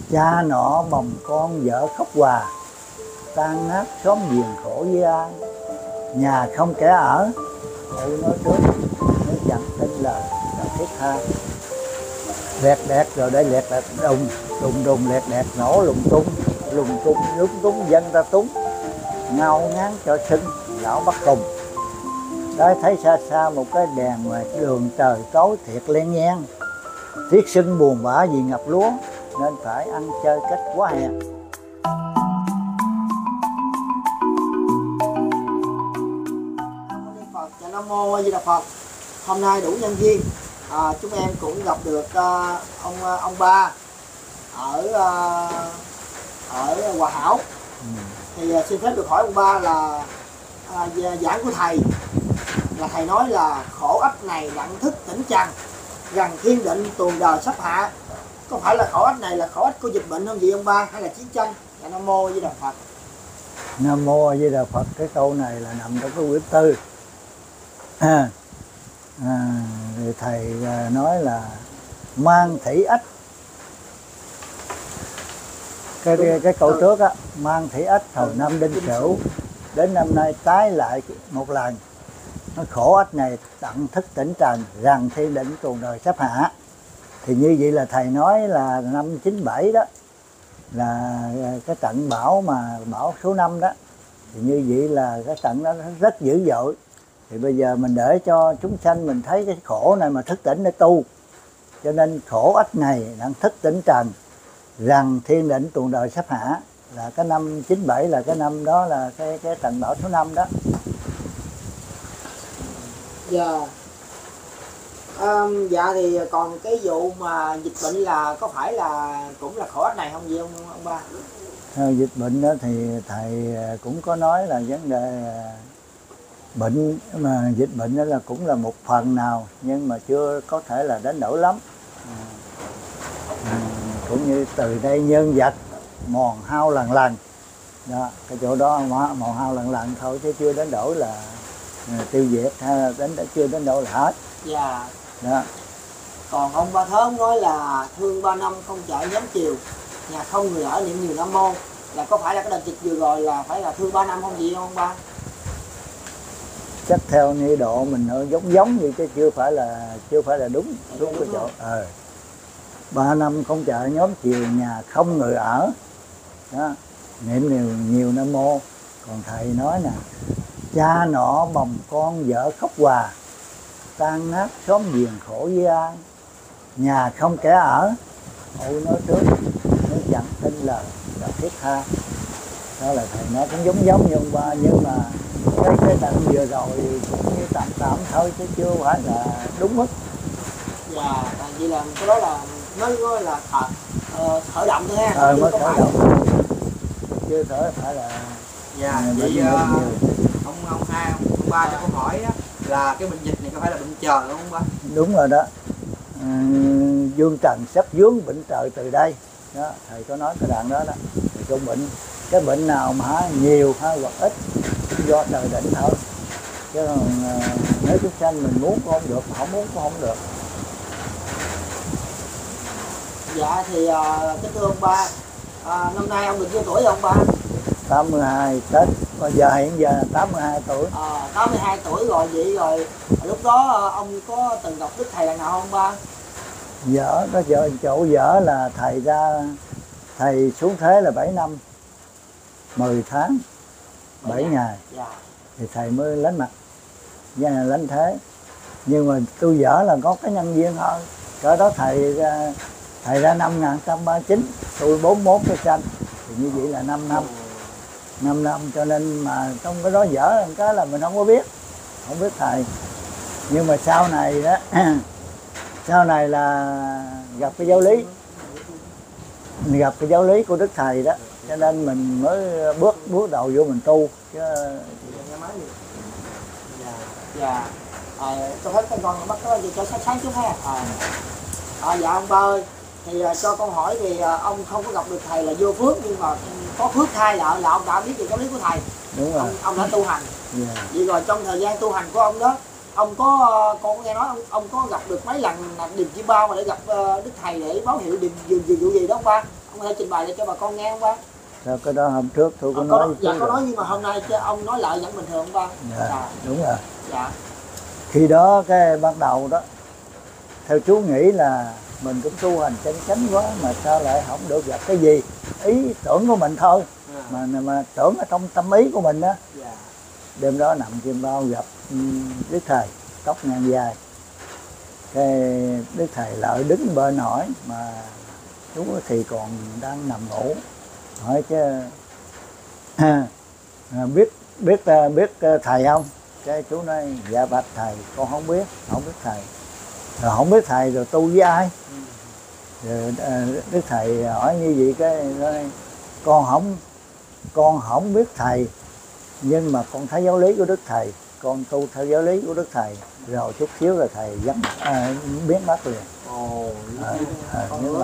Cha nọ bồng con vợ khóc hòa, tan nát xóm giềng khổ với ai. Nhà không kẻ ở, tự nói trước, nếu chẳng tin lời là thiết tha. Lẹt đẹt rồi đây lẹt đẹt đùng, đùng đùng lẹt đẹt nổ lùng tung lúng túng dân ta túng. Ngao ngán cho sưng, lão bắt cùng. Đấy thấy xa xa một cái đèn ngoài đường trời tối thiệt len nhen. Thiết sưng buồn bã vì ngập lúa, nên phải ăn chơi cách quá hèn. Nam Mô A Di Đà Phật. Hôm nay đủ nhân duyên, chúng em cũng gặp được ông ba ở Hòa Hảo. Thì xin phép được hỏi ông ba là giảng của thầy là thầy nói là khổ ách này lặng thức tỉnh trần, rằng thiên định tuồng đời sắp hạ. Có phải là khổ ách này là khổ ách của dịch bệnh không vậy ông ba, hay là chiến tranh? Nam Mô A Di Đà Phật. Nam Mô A Di Đà Phật. Cái câu này là nằm trong cái quyển tư. Thì thầy nói là mang thủy ách. Cái câu trước á, mang thủy ách hồi năm Đinh Sửu đến năm nay tái lại một lần. Nó khổ ách này tận thức tỉnh trần, rằng thiên định tuồng đời sắp hạ. Thì như vậy là thầy nói là năm 97 đó là cái trận bão bão số 5 đó. Thì như vậy là cái trận đó rất dữ dội. Thì bây giờ mình để cho chúng sanh mình thấy cái khổ này mà thức tỉnh để tu. Cho nên khổ ách này đang thức tỉnh trần, rằng thiên định tuồng đời sắp hạ. Là cái năm 97 là cái năm đó là cái trận bão số 5 đó. Dạ thì còn cái vụ mà dịch bệnh là có phải là cũng là khổ ách này không vậy ông ba? Theo dịch bệnh đó thì thầy cũng có nói là vấn đề bệnh, mà dịch bệnh đó là cũng là một phần nào, nhưng mà chưa có thể là đến nỗi lắm. Cũng như từ đây nhân vật mòn hao lần lần đó, cái chỗ đó mòn hao lần lần thôi, chứ chưa đến nỗi là tiêu diệt hay là chưa đến nỗi là hết. Dạ. Đó. Còn ông ba Thớm nói là thương 3 năm không chợ nhóm chiều, nhà không người ở niệm nhiều Nam Mô, là có phải là cái đợt dịch vừa rồi là phải là thương 3 năm không gì không ông ba? Chắc theo nghi độ mình nó giống vậy chứ chưa phải là đúng cái chỗ. 3 năm không chợ nhóm chiều, nhà không người ở đó, niệm nhiều Nam Mô. Còn thầy nói nè, cha nọ bồng con vợ khóc hòa, tan nát xóm giềng khổ với ai. Nhà không kẻ ở, ôi nói trước, nếu chẳng tin lời là thiết tha. Đó là thầy nói cũng giống như ông ba, nhưng mà cái trận vừa rồi cũng như tạm thôi chứ chưa phải là đúng mức. Dạ, vậy là cái đó là mới nói là khởi động thôi ha. Mới khởi động, chưa thể phải là. Dạ, vậy ông ba cho câu hỏi á, là cái bệnh dịch này có phải là bệnh trời không ông ba? Đúng rồi đó. Dương trần sắp vướng bệnh trời từ đây đó, thầy có nói cái đoạn đó đó. Thì cái bệnh nào mà nhiều hay hoặc ít do trời định thôi, chứ còn nếu chúng sanh mình muốn cũng không được, mà không muốn cũng không được. Dạ thì kính thưa ông ba, năm nay ông được nhiêu tuổi ông ba? 82 Tết, hiện giờ là 82 tuổi. 82 tuổi rồi, vậy rồi lúc đó ông có từng gặp Đức Thầy lần nào không ba? Dở đó, chỗ dở là thầy xuống thế là 7 năm 10 tháng 7 ngày. Dạ. Thì thầy mới lánh mặt, lánh thế. Nhưng mà tôi dở là có cái nhân duyên thôi. Cỡ đó thầy ra năm 1939, tôi 41 cái sanh, thì như vậy là 5 năm, cho nên mà trong cái đó dở cái là mình không biết thầy. Nhưng mà sau này đó sau này là gặp cái giáo lý của Đức Thầy đó, cho nên mình mới bước đầu vô mình tu chứ. Dạ. Cho phép con bắt nó cho sáng chút ha. Dạ ông ba ơi, thì cho con hỏi thì ông không có gặp được thầy là vô phước, nhưng mà có phước thay là ông đã biết về giáo lý của thầy. Đúng rồi. Ông đã tu hành. Vậy rồi trong thời gian tu hành của ông đó, ông con có nghe nói ông có gặp được mấy lần điềm chim bao mà để gặp Đức Thầy để báo hiệu điều gì đó không ba? ông có thể trình bày để cho bà con nghe không ba? Sao cái đó hôm trước tôi có Có nói. dạ có nói, nhưng mà hôm nay chứ ông nói lại vẫn bình thường không ba? Dạ, đúng rồi. Dạ. Khi đó cái ban đầu đó, theo chú nghĩ là mình cũng tu hành chân chánh quá mà sao lại không được gặp cái gì, ý tưởng của mình thôi, mà tưởng ở trong tâm ý của mình đó. Dạ. Đêm đó nằm Kim Bao gặp Đức Thầy tóc ngang dài, cái Đức Thầy Lợi đứng bên hỏi mà chú thì còn đang nằm ngủ, hỏi chứ biết thầy không? Cái chú nói dạ bạch thầy, con không biết thầy. Rồi không biết thầy rồi tu với ai? Rồi Đức Thầy hỏi như vậy, cái nói con không biết thầy, nhưng mà con thấy giáo lý của Đức Thầy, con tu theo giáo lý của Đức Thầy, rồi chút xíu là thầy biến mất liền. Nhưng mà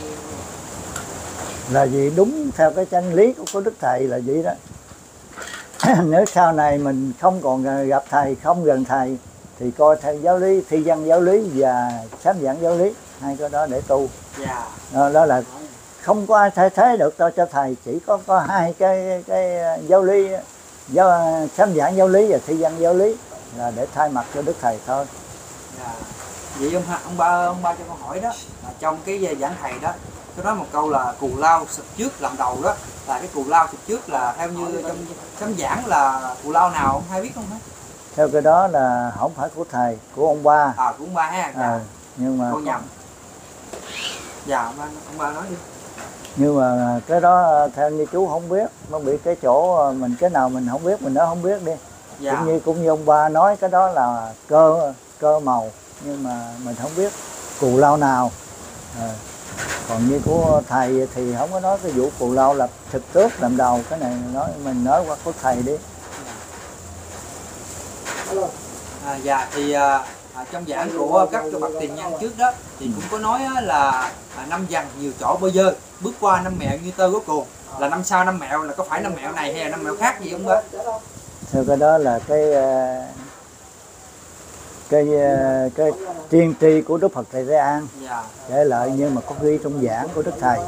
là vì đúng theo cái chân lý của Đức Thầy là vậy đó. Nếu sau này mình không còn gặp thầy, không gần thầy, thì coi theo giáo lý, thi văn giáo lý và sám giảng giáo lý, hai cái đó để tu. Đó là không có ai thay thế được cho thầy, chỉ có hai cái giáo lý, sám giảng giáo lý và thi văn giáo lý là để thay mặt cho Đức Thầy thôi. Vậy ông ba cho con hỏi đó, là trong cái giảng thầy đó, tôi nói một câu là cù lao sụp trước làm đầu đó, là cái cù lao sụp trước là theo như trong sám giảng là cù lao nào ông hay biết không hả? Theo cái đó là không phải của thầy, của ông ba. Của ông ba ha. Nhưng mà con nhầm. Dạ ông ba nói đi. Nhưng mà cái đó theo như chú không biết, nó bị cái chỗ mình cái nào mình không biết mình nói không biết đi. Dạ. Cũng như ông ba nói cái đó là cơ màu, nhưng mà mình không biết cù lao nào. Còn như của thầy thì không có nói cái vụ cù lao là thực tước làm đầu, cái này mình nói qua của thầy đi. Dạ thì trong giảng của các bậc tiền nhân trước đó thì cũng có nói là năm dần nhiều chỗ bơ vơ, bước qua năm mẹo như tơ có cuồng, là năm sau năm mẹo là có phải năm mẹo này hay là năm mẹo khác gì không bác? Theo cái đó là cái tiên tri của Đức Phật Thầy Thế An để lại, nhưng mà có ghi trong giảng của Đức Thầy.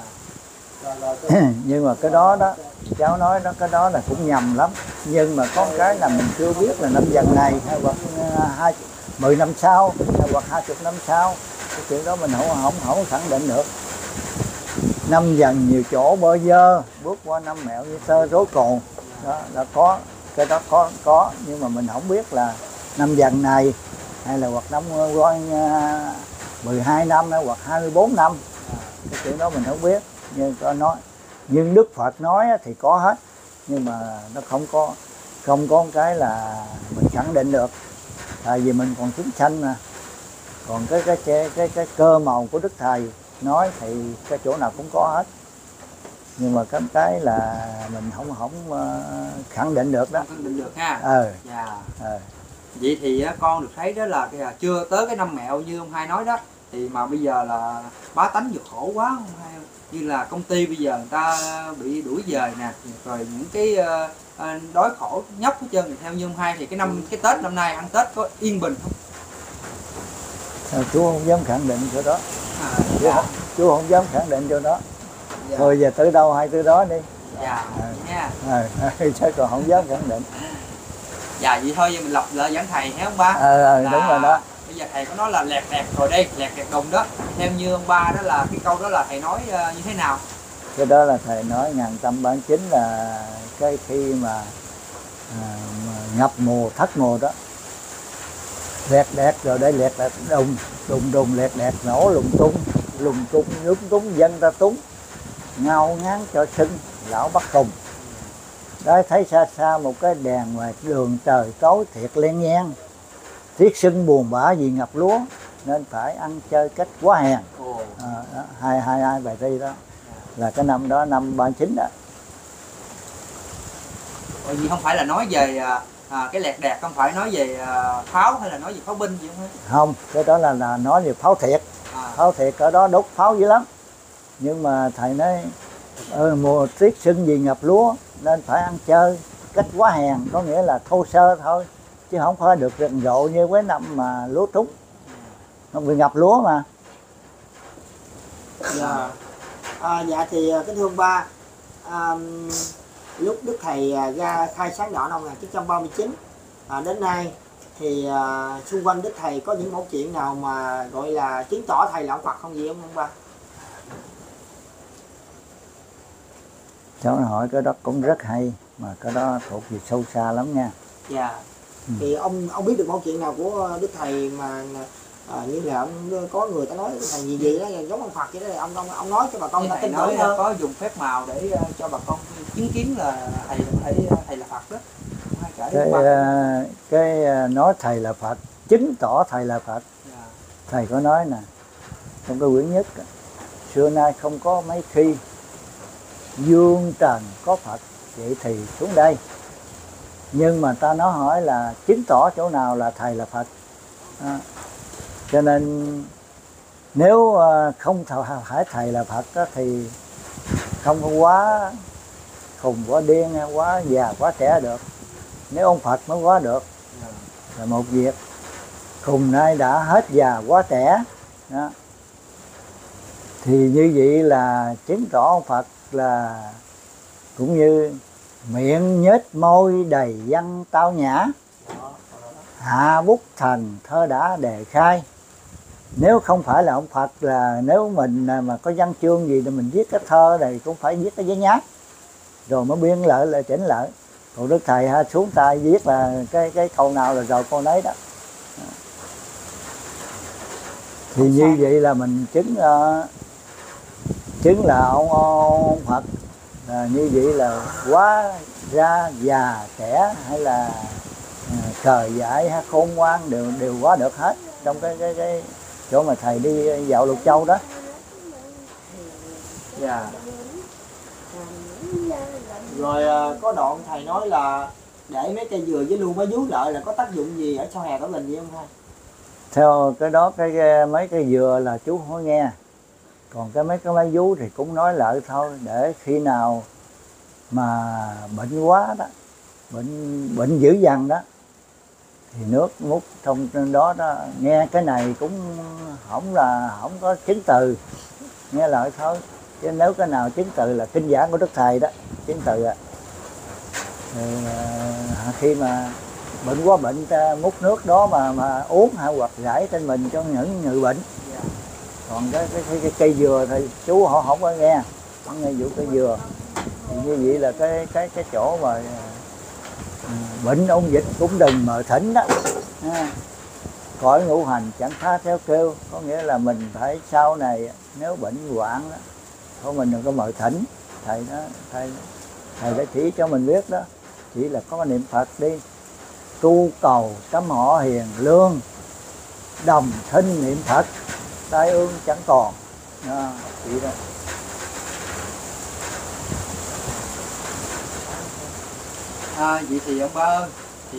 Nhưng mà cái đó cháu nói đó, cái đó là cũng nhầm lắm, nhưng mà có cái là mình chưa biết là năm dần này hay hoặc 10 năm sau hay hoặc 20 năm sau, cái chuyện đó mình không khẳng định được. Năm dần nhiều chỗ bơ vơ, bước qua năm mẹo như tơ rối cồn, đó là có, cái đó có, nhưng mà mình không biết là năm dần này hay là hoặc năm qua 12 năm hay hoặc 24 năm, cái chuyện đó mình không biết. Nhưng Đức Phật nói thì có hết, nhưng mà nó không có cái là mình khẳng định được, tại vì mình còn chúng sanh mà. Còn cái cơ màu của Đức Thầy nói thì cái chỗ nào cũng có hết, nhưng mà cái là mình không khẳng định được đó. Khẳng định được ha. Vậy thì con được thấy đó là chưa tới cái năm mẹo như ông hai nói đó, thì mà bây giờ là bá tánh vừa khổ quá ông hai, như là công ty bây giờ người ta bị đuổi dời nè, rồi những cái đói khổ nhóc hết trơn. Theo như ông hai thì cái Tết năm nay ăn Tết có yên bình không? Chú không dám khẳng định chỗ đó. Chú không dám khẳng định chỗ đó. Thôi giờ tới đâu hay tới đó đi. Chứ còn không dám khẳng định. Dạ vậy thôi, giờ mình lọc lại giảng thầy hả ông ba? Đúng rồi đó. Bây giờ thầy có nói là lẹt đẹt rồi đây, lẹt đẹt đùng đó. Theo như ông ba đó là cái câu đó là thầy nói như thế nào? Cái đó là thầy nói ngàn tâm bản chính là cái khi mà ngập mùa thất mùa đó, lẹt đẹt rồi đây lẹt đẹt đùng lẹt đẹt nổ lùng tung dân ta túng, ngao ngán cho sưng lão bắt cùng. Đấy, thấy xa xa một cái đèn ngoài đường trời tối thiệt len nhen, thiết sưng buồn bã vì ngập lúa nên phải ăn chơi cách quá hèn. Hai bài thi đó là cái năm đó, năm 39 đó. Vì không phải là nói về cái lẹt đẹt, không phải nói về pháo hay là nói về pháo binh gì không? Không, cái đó là nói về pháo thiệt. Pháo thiệt ở đó đốt pháo dữ lắm, nhưng mà thầy nói mùa tiết sưng vì ngập lúa nên phải ăn chơi cách quá hèn, có nghĩa là thô sơ thôi, chứ không phải được rầm rộ như với năm mà lúa trúng, không bị ngập lúa mà. Dạ thì kính thưa ông ba, lúc Đức Thầy ra khai sáng đạo năm 1939 đến nay thì xung quanh Đức Thầy có những mẫu chuyện nào mà gọi là chứng tỏ Thầy là ông Phật không gì không ông ba? Cháu hỏi cái đó cũng rất hay, mà cái đó thuộc về sâu xa lắm nha. Dạ. Thì ông biết được mẫu chuyện nào của Đức Thầy mà như là ông có người ta nói thầy gì đó giống ông Phật vậy đó, ông nói cho bà con ta tin tưởng hơn. Có dùng phép màu để cho bà con chứng kiến là thầy là Phật đó. Cái nói thầy là Phật, chứng tỏ thầy là Phật. Thầy có nói nè, trong cái quyển nhất, xưa nay không có mấy khi dương trần có Phật, vậy thì xuống đây. Nhưng mà ta nói hỏi là chứng tỏ chỗ nào là thầy là Phật. Cho nên nếu không phải thầy là Phật đó, thì không có quá khùng, quá điên, quá già, quá trẻ được. Nếu ông Phật mới quá được là một việc. Khùng nay đã hết già quá trẻ đó. Thì như vậy là chứng tỏ ông Phật là cũng như miệng nhếch môi đầy văn tao nhã, hạ bút thành thơ đã đề khai. Nếu không phải là ông Phật, là nếu mình mà có văn chương gì thì mình viết cái thơ này cũng phải viết cái giấy nháp rồi mới biên lại là chỉnh lại. Còn Đức Thầy xuống tay viết là cái câu nào là rồi câu nấy đó. Thì như vậy là mình chứng là ông Phật là như vậy là quá ra già trẻ hay là khờ dại hay khôn ngoan đều quá được hết trong cái chỗ mà thầy đi dạo Lục Châu đó. Dạ. Rồi có đoạn thầy nói là để mấy cây dừa với luôn mới vú lợi là có tác dụng gì ở sau hè Tảo Linh gì không thầy? Theo cái đó mấy cây dừa là chú không có nghe. Còn mấy cái vú thì cũng nói lợi thôi, để khi nào mà bệnh quá đó, bệnh dữ dằn đó, thì nước mút trong đó đó, nghe cái này cũng không có chứng từ, nghe lợi thôi. Chứ nếu cái nào chứng từ là kinh giảng của Đức Thầy đó, chứng từ ạ. Khi mà bệnh quá bệnh ta múc nước đó mà uống hoặc rải trên mình cho những người bệnh. Còn cái cây dừa thì chú họ không có nghe, không nghe vụ cây dừa. Thì như vậy là cái chỗ mà bệnh ôn dịch cũng đừng mờ thỉnh đó. Cõi ngũ hành chẳng phá theo kêu, có nghĩa là mình phải sau này nếu bệnh hoạn đó, thôi mình đừng có mời thỉnh. Thầy đã chỉ cho mình biết đó, chỉ là có niệm Phật đi, tu cầu tấm họ hiền lương, đồng thinh niệm Phật, tai ương chẳng còn. Vậy đó. Vậy thì ông ba ơi,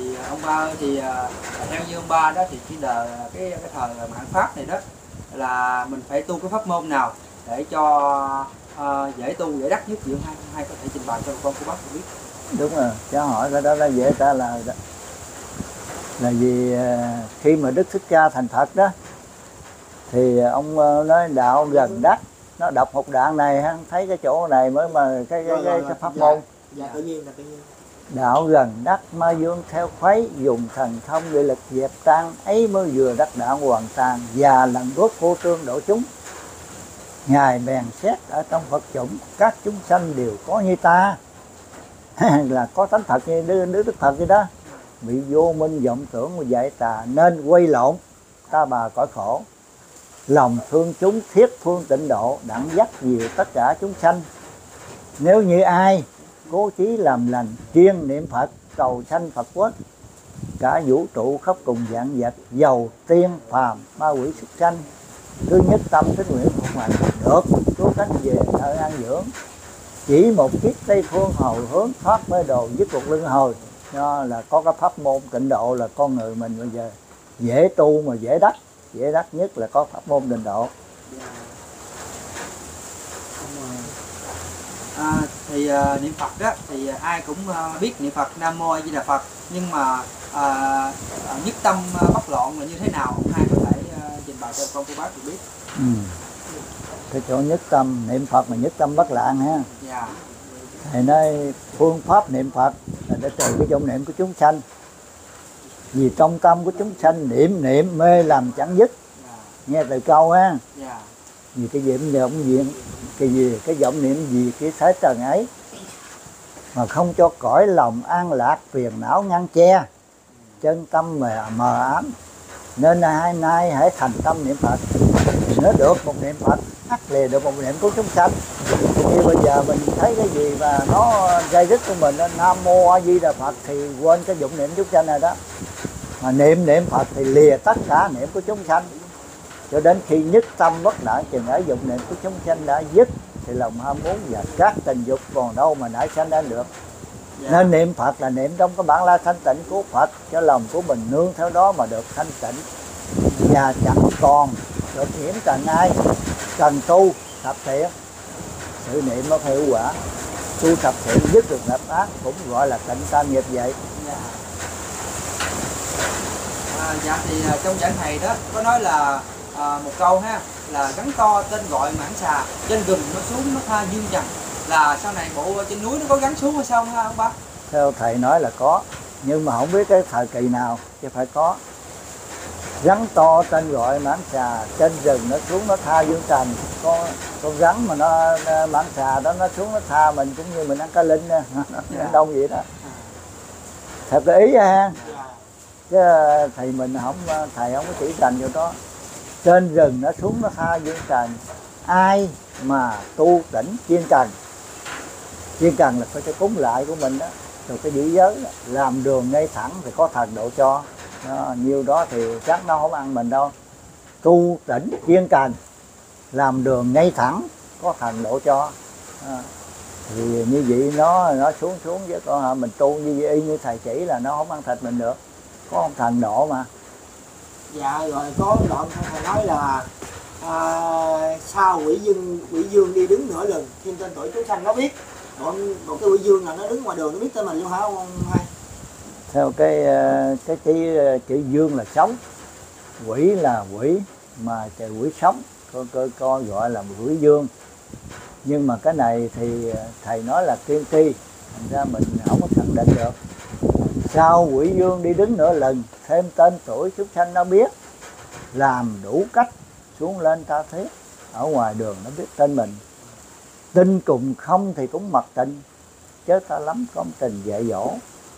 theo như ông ba đó thì cái đời cái thời mạt Pháp này đó là mình phải tu cái pháp môn nào để cho dễ tu dễ đắc nhất, giữa hai có thể trình bày cho con cô bác biết. Đúng rồi, cháu hỏi cái đó là dễ trả lời đó. Là vì khi mà Đức Thích Ca thành Phật đó thì ông nói đạo gần đắc, nó đọc một đoạn này thấy cái chỗ này mới mà cái pháp môn. Dạ tự nhiên là tự nhiên. Đạo gần đắc ma dương theo khuấy, dùng thần thông để lực dẹp tan, ấy mới vừa đắc đạo hoàn toàn, và lần rốt vô trương độ chúng. Ngài bèn xét ở trong Phật chủng, các chúng sanh đều có như ta. Là có tánh thật như Đức Phật vậy đó. Bị vô minh vọng tưởng và dạy tà nên quay lộn ta bà cõi khổ. Lòng thương chúng thiết phương tịnh độ, đặng dắt dìu tất cả chúng sanh. Nếu như ai cố chí làm lành, kiêng niệm Phật, cầu sanh Phật quốc, cả vũ trụ khắp cùng vạn vật, dầu tiên phàm ma quỷ súc sanh, cứ nhất tâm tín nguyện phục hành được cứu cánh về nơi an dưỡng. Chỉ một kiếp Tây phương hồi hướng thoát mê đồ dứt cuộc luân hồi. Do là có cái pháp môn tịnh độ là con người mình bây giờ dễ tu mà dễ đắc nhất là có pháp môn tịnh độ. Thì niệm Phật đó thì ai cũng biết niệm Phật Nam Mô A Di Đà Phật, nhưng mà nhất tâm bất loạn là như thế nào, hai có thể trình bày cho con cô bác được biết. cái chỗ nhất tâm niệm Phật mà nhất tâm bất lạng ha. Dạ. Thầy nói phương pháp niệm Phật là để trừ cái vọng niệm của chúng sanh. Vì trong tâm của chúng sanh niệm niệm mê làm chẳng dứt. Nghe từ câu ha. Vì cái vọng niệm gì cái thái trần ấy mà không cho cõi lòng an lạc phiền não ngăn che, chân tâm mờ ám. Nên hai nay hãy thành tâm niệm Phật. Nếu được một niệm Phật hắt lìa được một niệm của chúng sanh. Khi bây giờ mình thấy cái gì mà nó gây rứt của mình, Nam Mô A Di Đà Phật thì quên cái vọng niệm chúng sanh này đó. Mà niệm Phật thì lìa tất cả niệm của chúng sanh, cho đến khi nhất tâm bất đẳng chừng ấy vọng niệm của chúng sanh đã dứt thì lòng ham muốn và các tình dục còn đâu mà nảy sanh ra được. Nên niệm Phật là niệm trong cái bản la thanh tịnh của Phật, cho lòng của mình nương theo đó mà được thanh tịnh và chẳng còn được nhiễm trần ai. Cần tu thập thiện, sự niệm nó hiệu quả. Tu thập thiện dứt được lập ác cũng gọi là tịnh tam nghiệp vậy. Dạ thì trong giảng thầy đó có nói là một câu ha, là gắn to tên gọi mãn xà, trên gừng nó xuống nó tha dương trần. Là sau này bộ trên núi nó có gắn xuống hay sao ha ông bác? Theo thầy nói là có, nhưng mà không biết cái thời kỳ nào chứ phải có. Rắn to tên gọi mãn xà, trên rừng nó xuống nó tha dương trần. Con rắn mà nó mãn xà đó nó xuống nó tha mình, cũng như mình ăn cá linh nè, ăn đông vậy đó. Theo cái ý ha. Chứ thầy mình thầy không có chỉ trần vô đó. Trên rừng nó xuống nó tha dương trần. Ai mà tu tỉnh chuyên trần, chuyên trần là cái cúng lại của mình đó, rồi cái giữ giới đó, làm đường ngay thẳng thì có thần độ cho. Nhiều đó thì chắc nó không ăn mình đâu. Tu tỉnh chuyên trần, làm đường ngay thẳng có thần độ cho. Thì như vậy nó xuống chứ còn mình tu như vậy, y như thầy chỉ là nó không ăn thịt mình được, có ông thần độ mà. Dạ rồi có đoạn thầy nói là sao quỷ dương đi đứng nửa lần thiên tên tuổi chúng sanh nó biết. Một cái quỷ dương là nó đứng ngoài đường nó biết tên mình luôn hả ông hai? Theo cái chữ dương là sống, quỷ là quỷ mà quỷ sống, coi gọi là quỷ dương. Nhưng mà cái này thì thầy nói là tiên tri, thành ra mình không có khẳng định được. Sao quỷ dương đi đứng nửa lần, thêm tên tuổi chúng sanh nó biết, làm đủ cách xuống lên ta thiết, ở ngoài đường nó biết tên mình. Tin cùng không thì cũng mặc tình, chứ ta lắm công tình dạy dỗ.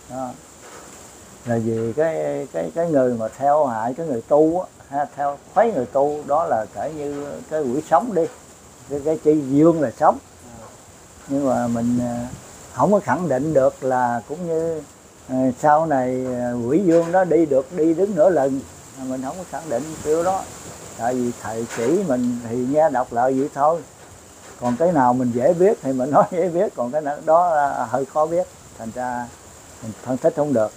Là vì cái người mà theo hại cái người tu á, theo khuấy người tu đó là kể như cái quỷ sống đi, cái chữ dương là sống. Nhưng mà mình không có khẳng định được là cũng như sau này quỷ dương đó đi đứng nửa lần, mình không có khẳng định điều đó. Tại vì thầy chỉ mình thì nghe đọc lại vậy thôi. Còn cái nào mình dễ biết thì mình nói dễ biết, còn cái đó là hơi khó biết, thành ra mình phân tích không được.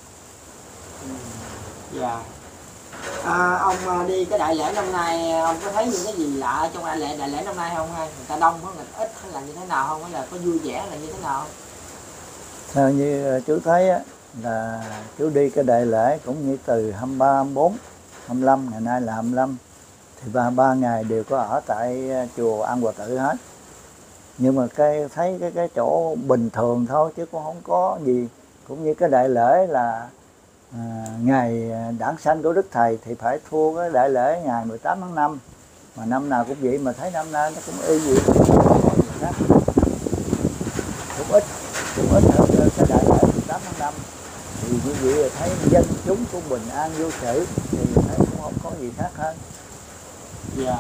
Dạ. Ông đi cái đại lễ năm nay ông có thấy những cái gì lạ trong đại lễ năm nay không hay? Người ta đông có người ít hay là như thế nào không? Hay là có vui vẻ là như thế nào không? Theo như chú thấy á, là chú đi cái đại lễ cũng như từ 23, 24, 25, ngày nay là 25 thì ba ngày đều có ở tại chùa An Hòa Tự hết. Nhưng mà thấy cái chỗ bình thường thôi chứ cũng không có gì. Cũng như cái đại lễ là ngày đản sanh của Đức Thầy thì phải thua cái đại lễ ngày 18 tháng 5. Mà năm nào cũng vậy, mà thấy năm nay nó cũng y vậy, cũng ít hơn cái đại lễ 18 tháng 5. Thì như vậy là thấy dân chúng của bình an vô sự thì thấy cũng không có gì khác hơn. Dạ.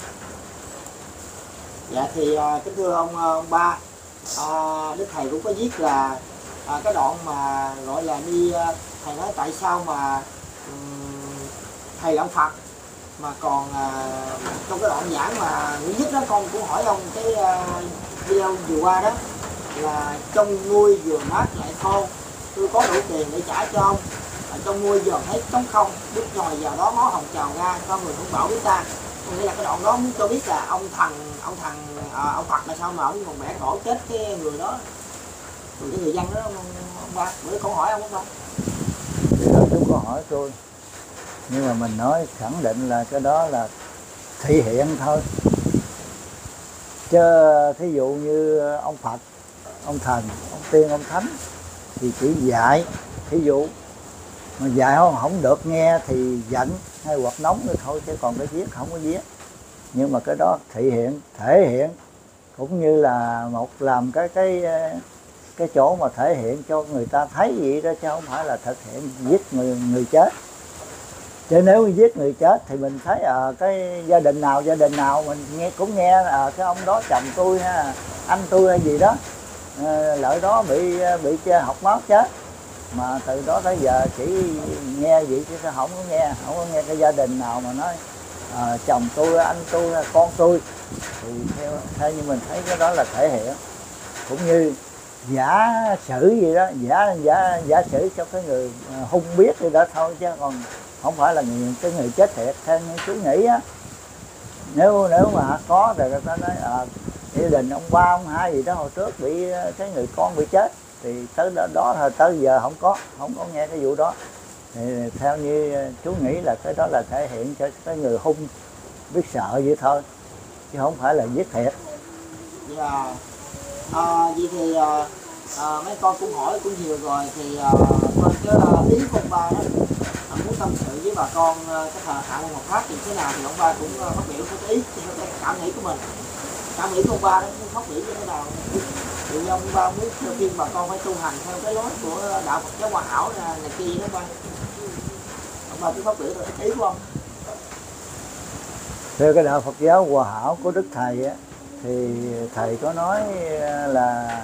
Dạ thì kính thưa ông ba, Đức Thầy cũng có viết là cái đoạn mà gọi là đi, Thầy nói tại sao mà Thầy là ông Phật mà còn trong cái đoạn giảng mà Nguyễn Nhất đó, con cũng hỏi ông cái video vừa qua đó là trong nguôi vừa mát lại khô, tôi có đủ tiền để trả cho ông, trong nguôi giờ thấy trống không, đứt nhồi vào đó máu hồng trào ra, con người không bảo biết ta. Nghĩa là cái đoạn đó muốn cho biết là ông Phật là sao mà ông còn bẻ cổ chết cái người đó, rồi cái người dân đó ông ba. Bữa con hỏi ông không? Thì đó chú có hỏi tôi, nhưng mà mình nói khẳng định là cái đó là thị hiện thôi, Chứ thí dụ như ông Phật, ông Thần, ông Tiên, ông Thánh thì chỉ dạy, thí dụ mà dạy không được nghe thì giận hay hoặc nóng rồi thôi, chứ còn cái viết không có viết. Nhưng mà cái đó thể hiện cũng như là một làm cái chỗ mà thể hiện cho người ta thấy vậy đó, chứ không phải là thực hiện giết người chết. Chứ nếu giết người chết thì mình thấy cái gia đình nào mình cũng nghe cái ông đó chồng tôi ha, anh tôi hay gì đó, lợi đó bị học máu chết. Mà từ đó tới giờ chỉ nghe vậy chứ không có nghe cái gia đình nào mà nói chồng tôi, anh tôi, con tôi. Thì theo như mình thấy cái đó là thể hiện, cũng như giả sử gì đó, giả sử cho cái người hung biết gì đó thôi, chứ còn không phải là cái người chết thiệt. Theo như chú nghĩ á, nếu mà có thì người ta nói gia đình ông ba ông hai gì đó hồi trước bị cái người con bị chết, thì tới đó thôi, tới giờ không có nghe cái vụ đó. Thì theo như chú nghĩ là cái đó là thể hiện cho cái người hung biết sợ vậy thôi, chứ không phải là giết thiệt. Dạ. Vậy thì mấy con cũng hỏi cũng nhiều rồi, thì thôi chứ ý của ông ba đó muốn tâm sự với bà con cái thời hạ môn Phật pháp thì thế nào, thì ông ba cũng phát biểu cái ý cái cảm nghĩ của mình, cảm nghĩ của ông ba đó phát biểu như thế nào. Thì ông ba muốn khuyên bà con phải tu hành theo cái lối của đạo Phật giáo Hòa Hảo này kia đó ba. Ông ba cứ phát biểu cái ý của ông. Theo cái đạo Phật giáo Hòa Hảo của Đức Thầy á, thì Thầy có nói là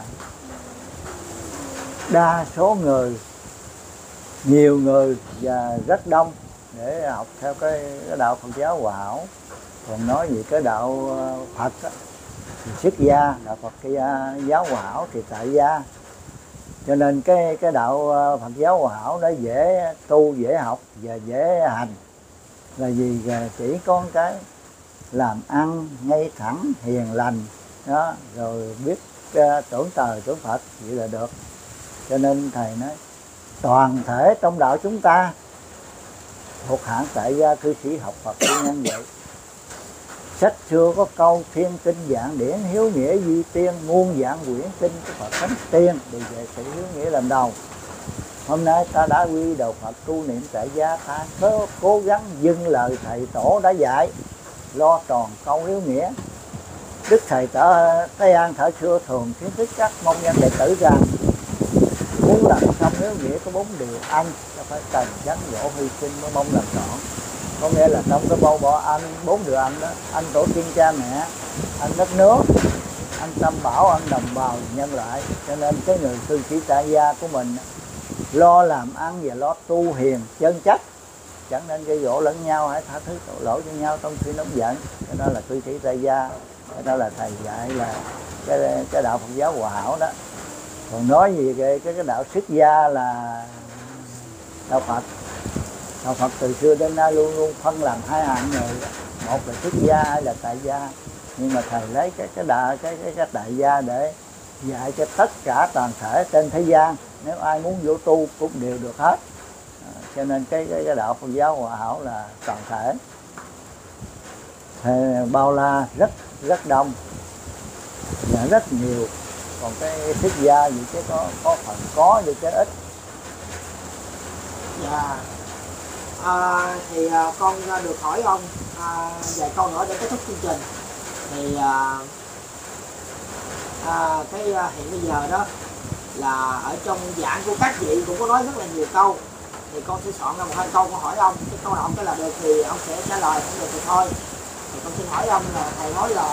đa số người, nhiều người và rất đông để học theo cái đạo Phật giáo Hòa Hảo. Còn nói về cái đạo Phật á, thì xuất gia, đạo Phật giáo Hòa Hảo thì tại gia. Cho nên cái đạo Phật giáo Hòa Hảo nó dễ tu, dễ học và dễ hành. Là vì chỉ có cái làm ăn ngay thẳng, hiền lành đó, rồi biết tưởng trời tưởng Phật vậy là được. Cho nên Thầy nói toàn thể trong đạo chúng ta thuộc hạng tại gia cư sĩ học Phật tu nhân vậy. Sách xưa có câu thiên kinh dạng điển hiếu nghĩa duy tiên, muôn dạng quyển kinh của Phật thánh tiên, đều về sự hiếu nghĩa làm đầu. Hôm nay ta đã quy đầu Phật tu niệm tại gia, ta cố gắng dâng lời Thầy Tổ đã dạy, lo tròn câu hiếu nghĩa. Đức Thầy Tây An thời xưa thường khuyến khích các môn nhân đệ tử rằng muốn làm xong hiếu nghĩa có 4 điều ăn, ta phải cần gắn gỗ hy sinh mới mong làm trọn. Có nghĩa là trong cái bao bỏ ăn 4 điều ăn đó: ăn tổ tiên cha mẹ, ăn đất nước, ăn tam bảo, ăn đồng bào nhân loại. Cho nên cái người cư sĩ tại gia của mình lo làm ăn và lo tu hiền chân chất, chẳng nên gây gỗ lẫn nhau, hãy tha thứ tội lỗi cho nhau trong khi nóng giận. Cái đó là cư sĩ tại gia, cái đó là Thầy dạy là cái đạo Phật giáo Hòa Hảo đó. Còn nói về cái đạo xuất gia là đạo Phật. Đạo Phật từ xưa đến nay luôn luôn phân làm hai hạng người, một là xuất gia, hai là tại gia. Nhưng mà Thầy lấy cái tại gia để dạy cho tất cả toàn thể trên thế gian, nếu ai muốn vô tu cũng đều được hết. Cho nên cái đạo Phật giáo Hòa Hảo là toàn thể, bao la, rất đông và rất nhiều. Còn cái xuất gia gì chứ có phần có gì chứ ít. Dạ. Thì con được hỏi ông vài câu nữa để kết thúc chương trình. Thì hiện bây giờ đó là ở trong giảng của các vị cũng có nói rất là nhiều câu, thì con sẽ soạn ra 1-2 câu con hỏi ông. Cái câu nào ông trả lời được thì ông sẽ trả lời, không được thì thôi. Thì con xin hỏi ông là Thầy nói là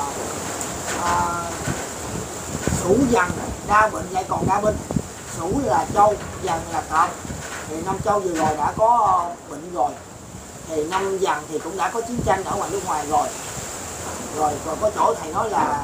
Sửu Dần đa bệnh lại còn đa binh. Sửu là châu, Dần là cọp. Thì năm châu vừa rồi đã có bệnh rồi, thì năm Dần thì cũng đã có chiến tranh ở ngoài nước ngoài rồi. Rồi có chỗ Thầy nói là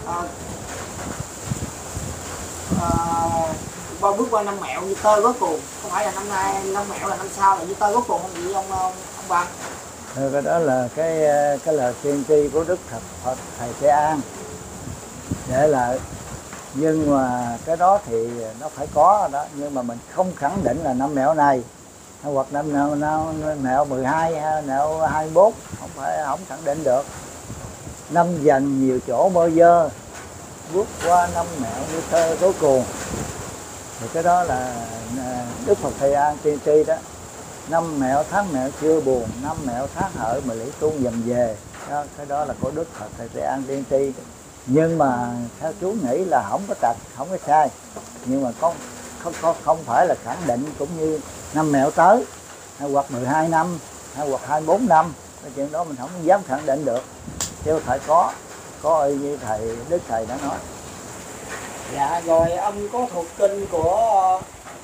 bước qua năm Mẹo như tơ gốc cuồng. Không phải là năm nay, năm Mẹo là năm sau là như tơ gốc cuồng không vậy ông ba? Cái đó là cái lời tiên tri của Đức Phật Thầy Tây An để lại. Nhưng mà cái đó thì nó phải có đó, nhưng mà mình không khẳng định là năm Mẹo này hoặc năm Mẹo 12 hay Mẹo 24, không khẳng định được. năm dần nhiều chỗ bơ vơ, bước qua năm mẹo như thơ cuối cùng. Thì cái đó là Đức Phật Thầy An tiên tri đó. Năm mẹo tháng mẹo chưa buồn, năm mẹo tháng hợi mà lý tu dầm về đó, cái đó là của Đức Phật Thầy An tiên tri. Nhưng mà theo chú nghĩ là không có trật, không có sai, nhưng mà không phải là khẳng định cũng như năm mẹo tới hay hoặc 12 năm hay hoặc 24 năm, cái chuyện đó mình không dám khẳng định được, chứ phải có y như thầy Đức Thầy đã nói. Dạ, rồi ông có thuộc kinh của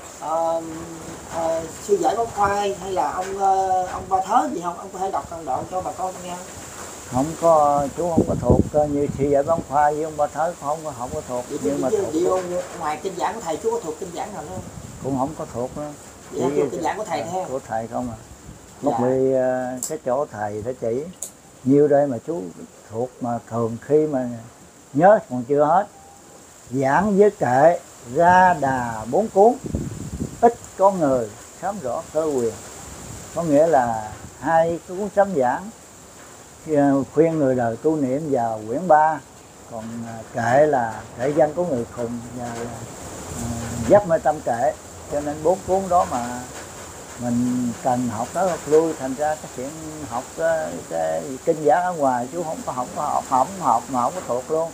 sư giải Bóng Khoai hay là ông Ba Thớ gì không? Ông có thể đọc đoạn đoạn cho bà con nghe. Không có, chú không có thuộc như sư giải Bóng Khoai với ông Ba Thớ không có thuộc. Vậy nhưng mà thuộc ngoài kinh giảng của thầy chú có thuộc kinh giảng nào nữa không? Cũng không có thuộc nữa. Dạ, thuộc kinh giảng của thầy theo. Của thầy không à. Một vì cái chỗ thầy đã chỉ nhiều đây mà chú thuộc, mà thường khi mà nhớ còn chưa hết. Giảng với kệ ra đà 4 cuốn, ít có người sớm rõ cơ quyền. Có nghĩa là 2 cái cuốn sấm giảng khuyên người đời tu niệm vào quyển 3, còn kệ là kệ văn của người khùng và giác mê tâm kệ. Cho nên 4 cuốn đó mà mình cần học đó học lui, thành ra cái chuyện học cái kinh giảng ở ngoài chú không có học mà không có thuộc luôn.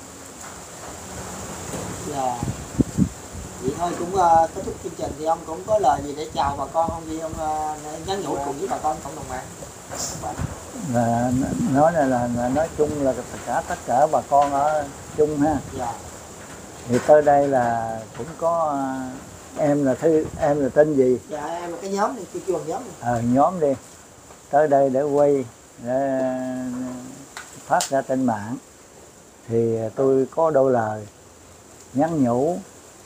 Dạ. Vậy thôi cũng kết thúc chương trình, thì ông cũng có lời gì để chào bà con không, gì ông nhắn nhủ cùng với bà con cộng đồng mạng? Và nói là nói chung là tất cả bà con ở chung ha. Dạ. Thì tới đây là cũng có em là tên gì? Dạ, em là cái nhóm này, kêu bằng nhóm này. Nhóm đi. Tới đây để quay, để phát ra trên mạng. Thì tôi có đôi lời nhắn nhủ,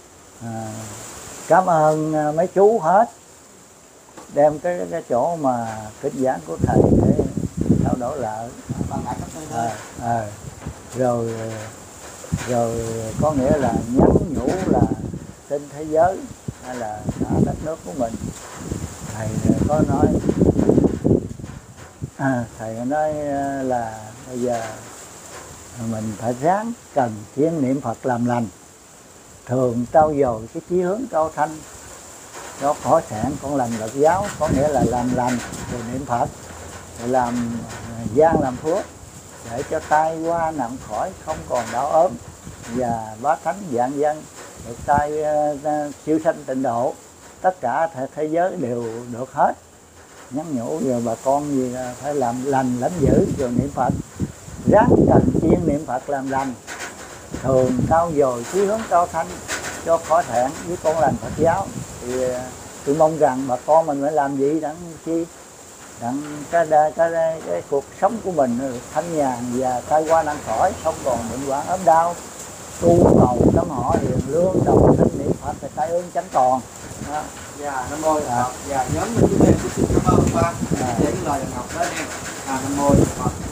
cảm ơn mấy chú hết, đem cái chỗ mà kinh giảng của thầy để trao đổi lại. Rồi có nghĩa là nhắn nhủ là trên thế giới hay là cả đất nước của mình. Thầy có nói thầy nói là bây giờ mình phải ráng cần kiêng niệm Phật làm lành, thường trau dồi cái chí hướng cao thanh, nó có sản con lành Phật giáo, có nghĩa là làm lành rồi niệm Phật, rồi làm gian làm phước để cho tai qua nặng khỏi, không còn đau ốm, và bá thánh vạn dân được tai siêu sanh tịnh độ, tất cả thế giới đều được hết. Nhắn nhủ rồi bà con gì là phải làm lành lãnh dữ rồi niệm Phật, ráng cần kiêng niệm Phật làm lành, thường trau dồi chí hướng cao thanh cho khỏi thẹn với con lành Phật giáo. Thì tôi mong rằng bà con mình phải làm gì đặng chi đặng cái cuộc sống của mình thanh nhàn và tai qua nạn khỏi, không còn bệnh hoạn ốm đau, tu cầu sám họ hiền lương đồng thanh niệm Phật thì tai ương tránh còn. Dạ, Nam Mô Phật. Dạ, nhóm mình chúng em xin cảm ơn ba để những lời học đó em. Nam Mô Phật.